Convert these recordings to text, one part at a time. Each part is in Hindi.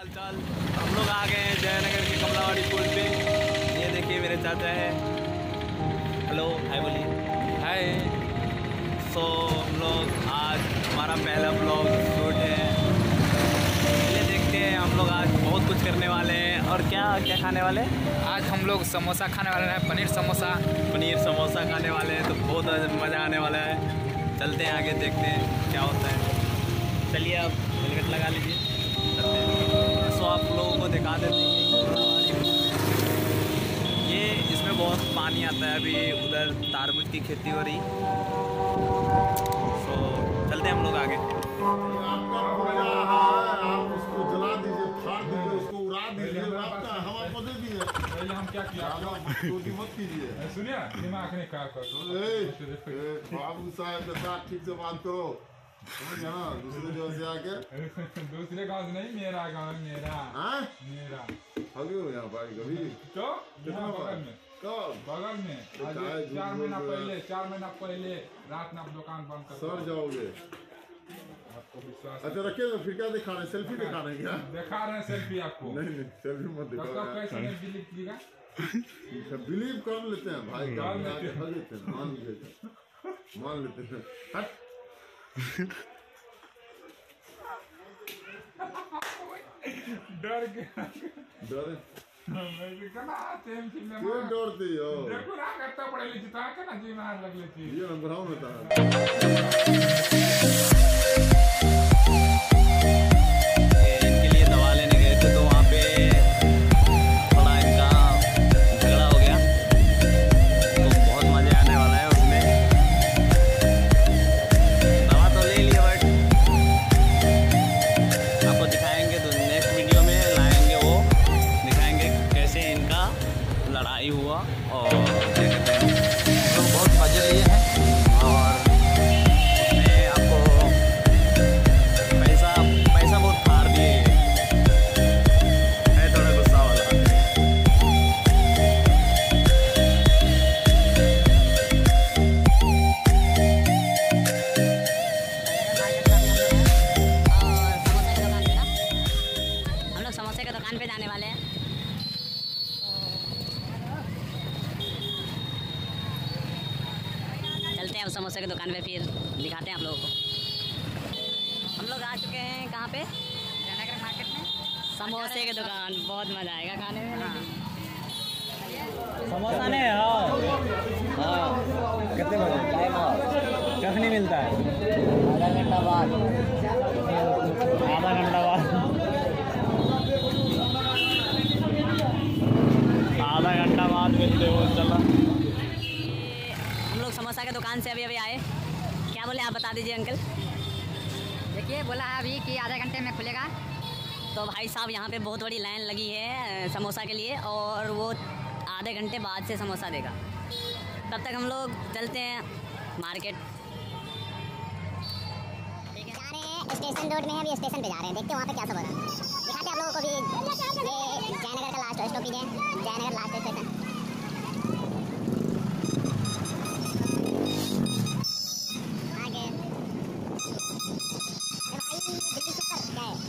हाल चाल। हम लोग आ गए हैं जयनगर के कमलावाड़ी पुल पे। ये देखिए मेरे चाचा है। हेलो हाय बोलिए। हाय। सो हम लोग आज हमारा पहला ब्लॉग शूट है। ये देखते हैं हम लोग आज बहुत कुछ करने वाले हैं। और क्या क्या खाने वाले हैं? आज हम लोग समोसा खाने वाले हैं, पनीर समोसा खाने वाले हैं। तो बहुत मज़ा आने वाला है। चलते हैं आगे, देखते हैं क्या होता है। चलिए अब हेलमेट लगा लीजिए, चलते हैं। सो आप लोगों को दिखा देते हैं ये इसमें बहुत पानी आता है। अभी उधर तारबूज की खेती हो रही। सो चलते हैं हम लोग आगे। आप उसको जला दीजिए, फाड़ दीजिए, उसको उड़ा दीजिए। आपका हवा को दे दीजिए। पहले हम क्या किया मत कीजिए। सुनिए दिमाग ने कहा बाबू साहब के साथ ठीक से बात करो, समझ गया ना? दूसरे जगह से आके दूसरे गाँव से नहीं, मेरा गाँव मेरा हगे हो यहाँ पर कभी तो कितना बगल में बगल में आज 4 महीना पहले रात में आप दुकान बंद कर सर जाओगे। आपको विश्वास अच्छा रखिए तो फिर क्या दिखा रहे हैं? सेल्फी दिखा रहे हैं क्या? दिखा रहे हैं सेल्फी आपको। नहीं सेल्फी मत दिखाओ। कैसे नहीं बिलीव कीजिएगा? बिलीव कर लेते हैं भाई, मान लेते हैं। हट डर के डरे क्यों डरती हो? देखो ना करता पड़े जिता के ना जी मार लग लेती ये नंबर आओ ना था। इनके लिए दवा लेने गए थे तो वहाँ पे थोड़ा इनका झगड़ा हो गया। तो बहुत मज़े आने वाला है उसमें। दवा तो ले लिया बट आपको दिखाएंगे तो नेक्स्ट वीडियो में लाएंगे, वो दिखाएंगे कैसे इनका लड़ाई हुआ और क्या कहते हैं लोग बहुत मज़े लिए हैं। और उसमें आपको पैसा बहुत फाड़ दिए है, थोड़ा गुस्सा वाला। हम लोग समोसे की दुकान पे जाने वाले हैं। चलते हैं अब समोसे की दुकान पे, फिर दिखाते हैं आप लोगों को। हम लोग आ चुके हैं कहाँ पे? जयनगर मार्केट में समोसे की दुकान। बहुत मज़ा आएगा खाने में। समोसा नहीं हाँ कितने बजे कखनी मिलता है? आधा घंटा बाद। आधा घंटा बाद मिलते हो। चला हम लोग समोसा की दुकान से अभी आए। क्या बोले आप बता दीजिए अंकल। देखिए बोला है अभी कि आधे घंटे में खुलेगा। तो भाई साहब यहाँ पे बहुत बड़ी लाइन लगी है समोसा के लिए, और वो आधे घंटे बाद से समोसा देगा। तब तक हम लोग चलते हैं मार्केट। जा रहे हैं स्टेशन रोड में है, अभी स्टेशन पे जा रहे हैं। देखते हैं वहाँ पे क्या सब हो रहा है। दिखाते हैं आप लोगों को भी। ये जयनगर का लास्ट स्टॉपेज है, जयनगर लास्ट स्टेशन। आगे भाई दिल्ली चक्कर क्या है?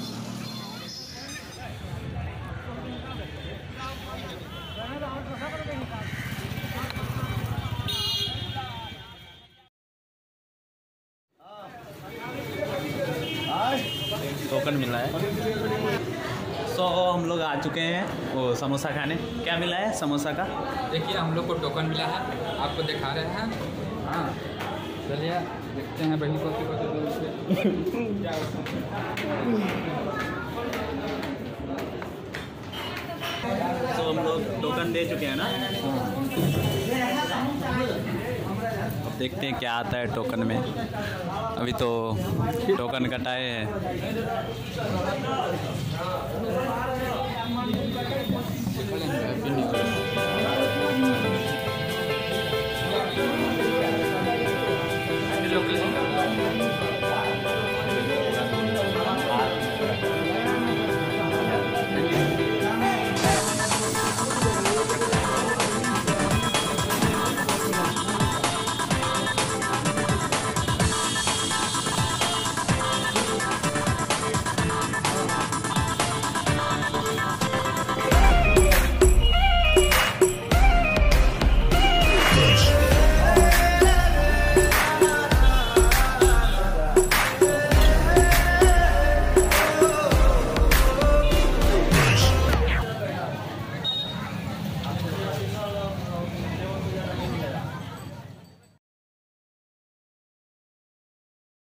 टोकन मिला है। सो हम लोग आ चुके हैं वो समोसा खाने। क्या मिला है समोसा का? देखिए हम लोग को टोकन मिला है, आपको दिखा रहे हैं। हाँ चलिए देखते हैं बहन को क्या तो हम लोग टोकन दे चुके हैं ना। अब देखते हैं क्या आता है टोकन में। अभी तो टोकन कटाए हैं।